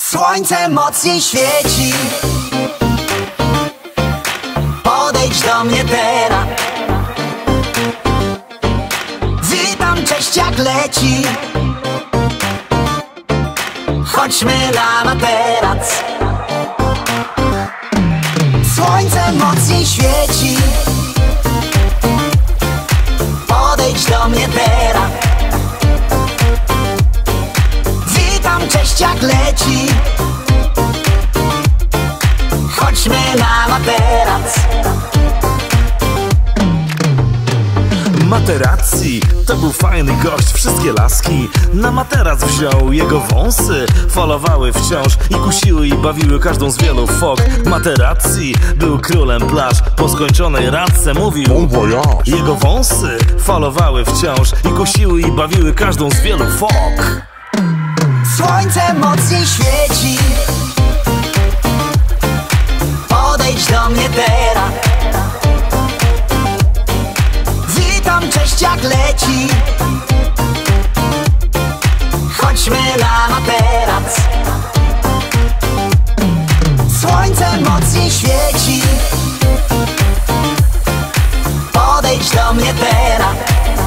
Słońce mocniej świeci. Podejdź do mnie teraz. Witam, cześć, jak leci. Chodźmy na materac. Słońce mocniej świeci. Podejdź do mnie teraz. Witam, cześć, jak leci. Chodźmy na materac. Materazzi to był fajny gość, wszystkie laski na materac wziął. Jego wąsy falowały wciąż i kusiły i bawiły każdą z wielu fok. Materazzi był królem plaż, po skończonej randce mówił Bon voyage. Jego wąsy falowały wciąż i kusiły i bawiły każdą z wielu fok. Słońce mocniej świeci. Podejdź do mnie teraz. Witam, cześć, jak leci. Chodźmy na materac. Słońce mocniej świeci. Podejdź do mnie teraz.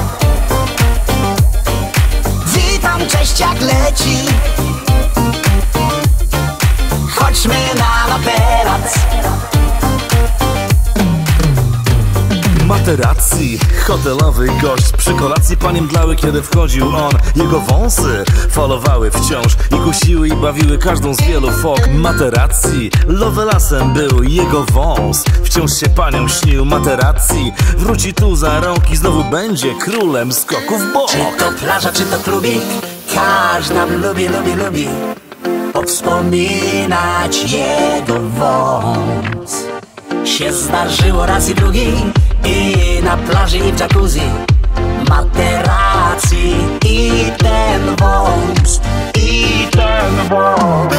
Witam, cześć, jak leci. Chodźmy na materac. Materazzi, hotelowy gość. Przy kolacji panie mdlały, kiedy wchodził on. Jego wąsy falowały wciąż i kusiły i bawiły każdą z wielu fok. Materazzi, lovelasem był jego wąs. Wciąż się panią śnił. Materazzi wróci tu za rąk i znowu będzie królem skoków w bok. Czy to plaża, czy to klubik? Każda lubi wspominać jego wąs. Się zdarzyło raz i drugi, i na plaży, i w jacuzzi. Materazzi i ten wąs, i ten wąs.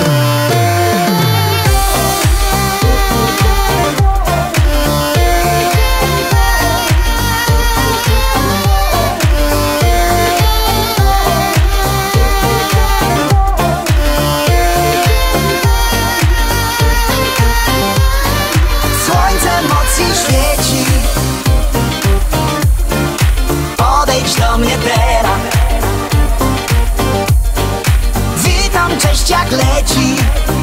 Świeci. Podejdź do mnie teraz. Witam, cześć, jak leci.